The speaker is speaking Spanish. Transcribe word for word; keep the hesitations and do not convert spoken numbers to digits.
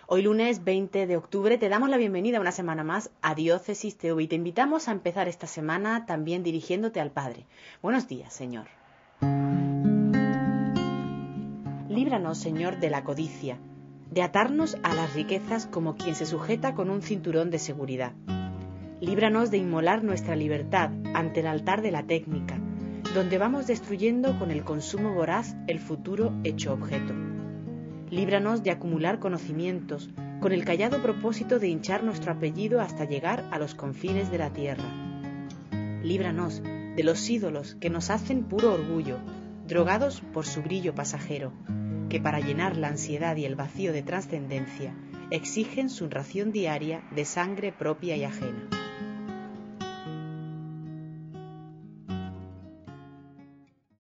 Hoy lunes veinte de octubre te damos la bienvenida una semana más a Diócesis T V y te invitamos a empezar esta semana también dirigiéndote al Padre. Buenos días, Señor. Líbranos, Señor, de la codicia, de atarnos a las riquezas como quien se sujeta con un cinturón de seguridad. Líbranos de inmolar nuestra libertad ante el altar de la técnica, donde vamos destruyendo con el consumo voraz el futuro hecho objeto. Líbranos de acumular conocimientos con el callado propósito de hinchar nuestro apellido hasta llegar a los confines de la tierra. Líbranos de los ídolos que nos hacen puro orgullo, drogados por su brillo pasajero, que para llenar la ansiedad y el vacío de trascendencia exigen su ración diaria de sangre propia y ajena.